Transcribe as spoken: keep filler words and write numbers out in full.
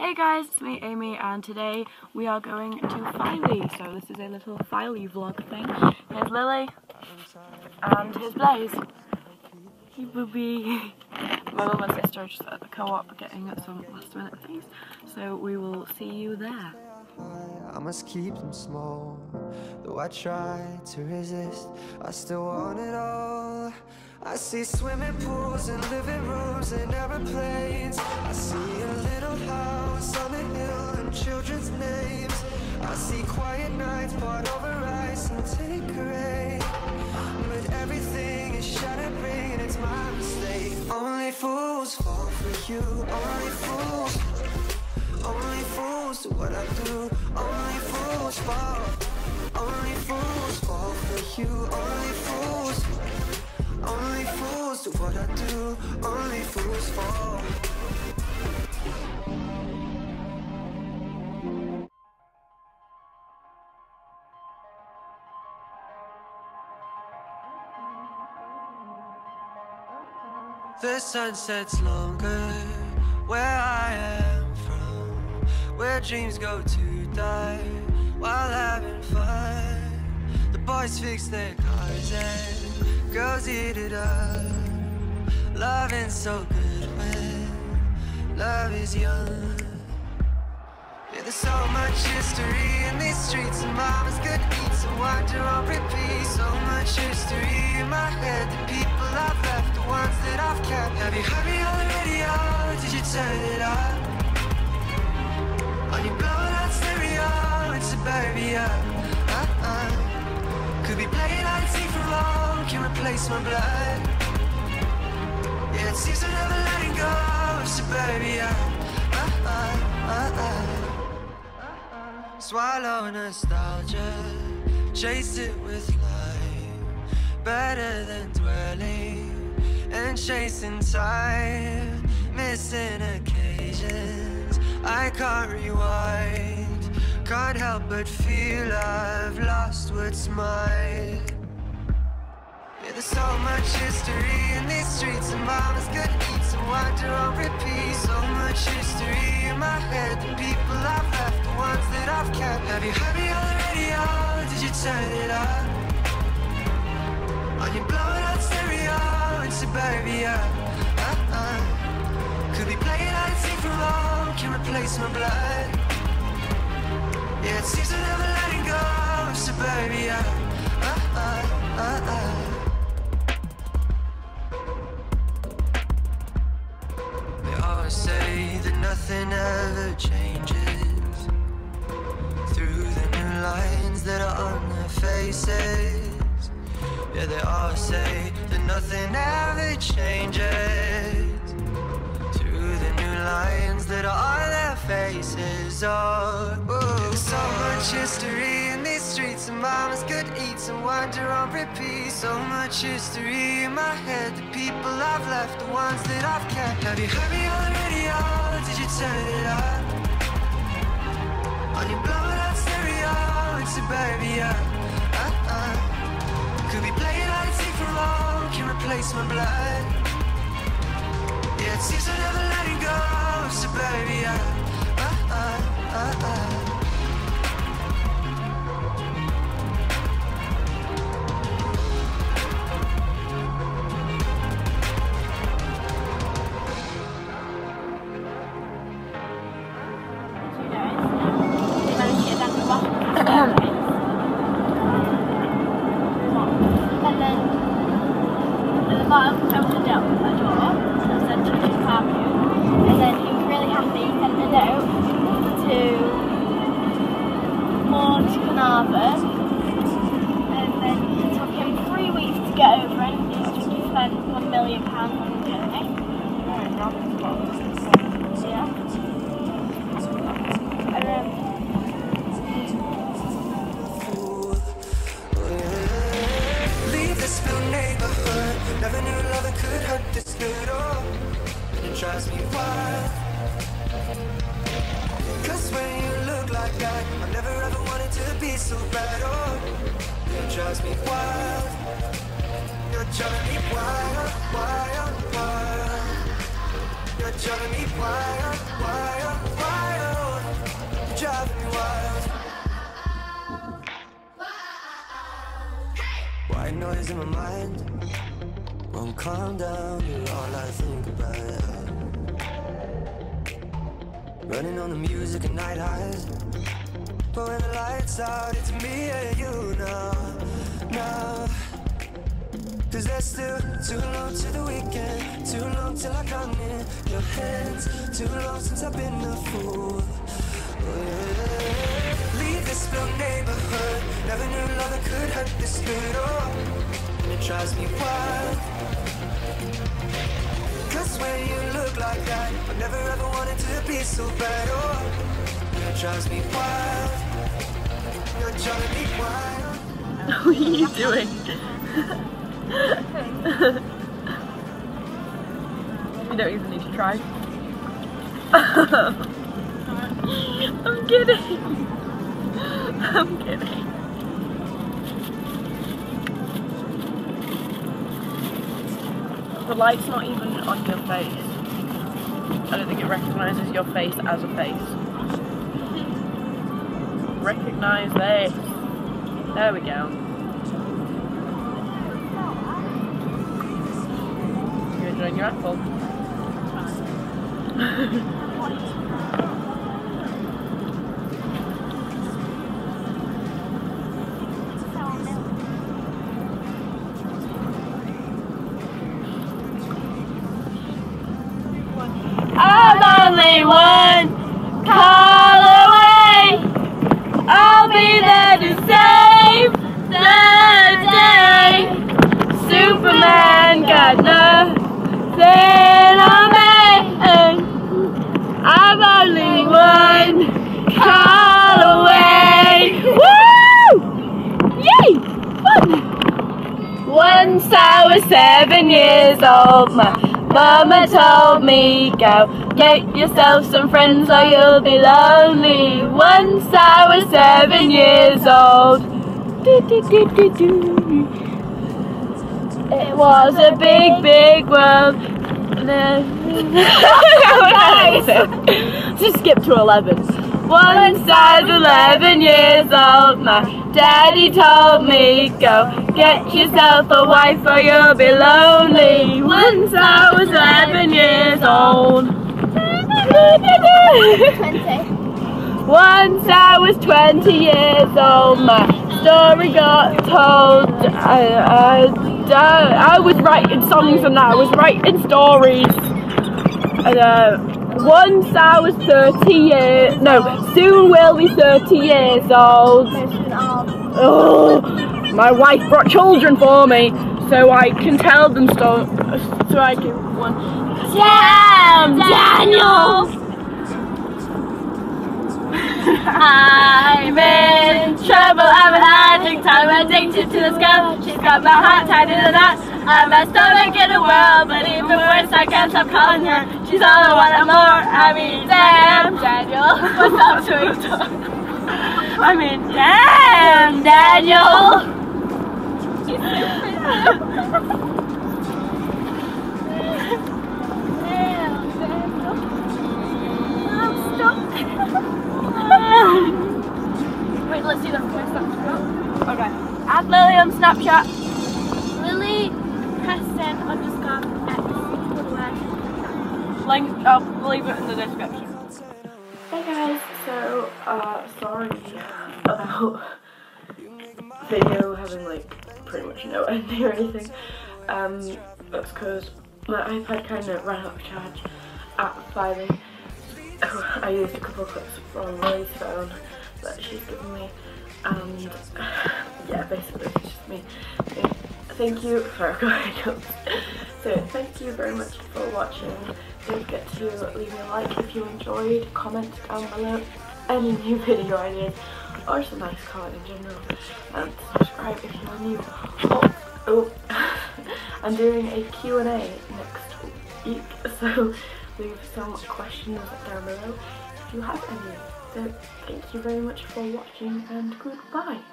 Hey guys, it's me Amy, and today we are going to Filey. So this is a little Filey vlog thing. Here's Lily, and here's Blaze. Hey booby. My mum and sister are just at the co-op getting some last minute things. So we will see you there. I must keep them small, though I try to resist, I still want it all. I see swimming pools and living rooms and aeroplanes. I see a little house on the hill and children's names. I see quiet nights poured over ice and Tanqueray. But everything is shattering and it's my mistake. Only fools fall for you, only fools. Only fools do what I do, only fools fall. Only fools fall for you, only fools. Only fools do what I do, only fools fall. The sun sets longer where I am from, where dreams go to die while having fun. The boys fix their cars and girls eat it up. Loving's so good when love is young. Yeah, there's so much history in these streets, and mama's good eats and water on repeat. So much history in my head, the people I've left, the ones that I've kept. Have you heard me on the radio? Did you turn it up? Are you blowing out stereo in suburbia? Uh-uh. Could be playing I T for long, can replace my blood. Yeah, it seems we're never letting go of suburbia. Uh-uh, uh-uh. Swallow nostalgia, chase it with life. Better than dwelling and chasing time. Missing occasions, I can't rewind. Can't help but feel I've lost what's mine. Yeah, there's so much history in these streets, and mama's good eats and water on repeat. So much history in my head, the people I've left, the ones that I've kept. Have you heard me on the radio? Did you turn it up? Are you blowing out stereo in suburbia? Uh-uh. Could be playing I T for long, can replace my blood. Yeah, it seems we're never letting go of suburbia. Uh-uh, uh-uh. They always say that nothing ever changes through the new lines that are on their faces. Yeah, they always say that nothing ever changes through the new lines that are on their faces. Oh, ooh. There's so much history in these streets, and mama's good eats and wander on repeat. So much history in my head, the people I've left, the ones that I've kept. Have you heard me on the radio? Did you turn it up? Are you blowing out stereo in suburbia? Uh-uh. Could be playing I T for long, can replace my blood. Yeah, it seems we're never letting go of suburbia. Uh-uh, uh-uh. Bottom opened up a door, so I said to his carpet, and then he was really happy, he sent a note to Maud Carnarvon, and then it took him three weeks to get over it, and he's just spent one million pounds on the journey. Yeah. And then never knew loving could hurt this good, oh, and it drives me wild. Cause when you look like that, I never ever wanted to be so bad, oh, it drives me wild. You're driving me wild, wild, wild. You're driving me wild, wild, wild. voices in my mind won't calm down, you're all I think about. Running on the music and night highs, but when the lights out, it's me and you now, now. Cause there's still too long to the weekend, too long till I come in your hands, too long since I've been a fool. Oh, yeah. Leave this little neighborhood, never knew love that could hurt this good. Oh, and it drives me wild. Cause when you look like that, I never ever wanted to be so bad. Oh, and it drives me wild. You're driving me wild. What are you doing? You don't even need to try. I'm kidding. I'm kidding. The light's not even on your face. I don't think it recognises your face as a face. Recognise this. There we go. You enjoying your apple? I'm only one call away. I'll be there to save the day. Superman got nothing on me. I'm only one call away. Woo! Yay! Fun! Once I was seven years old, my Mama told me, go get yourself some friends or you'll be lonely. Once I was seven years old. Do, do, do, do, do. It was a big, big world. Just skip to eleven. Once I was eleven years old, my daddy told me, go get yourself a wife or you'll be lonely. Once I was eleven years old. twenty. Once I was twenty years old, my story got told. I, I, I, I was writing songs and that. I was writing stories. And, uh, once I was thirty years, no, soon will be thirty years old. Oh, my wife brought children for me, so I can tell them so. So I can one. Damn, Daniel! I'm in trouble. I'm an addict. I'm addicted to this girl. She's got my heart tied in a knot. I'm my stomach in the world, but even worse, I can't stop calling her. She's all I want and more. I mean, damn, Daniel. What's up, sweet? I mean, damn, Daniel. Wait, let's see that for my Snapchat. Okay. Add Lily on Snapchat. Lily Preston underscore X. Link, I'll leave it in the description. Hey guys, so, uh, sorry about video having like pretty much no ending or anything. Um, that's because my iPad kind of ran out of charge at Filey. I used a couple of clips from Lily's phone that she's given me, and yeah, basically it's just me. Thank you for going up. So thank you very much for watching. Don't forget to leave me a like if you enjoyed, comment down below any new video ideas or just a nice comment in general, and subscribe if you are new. Oh, oh. I'm doing a Q and A next week, so leave some questions down below if you have any. So thank you very much for watching and goodbye.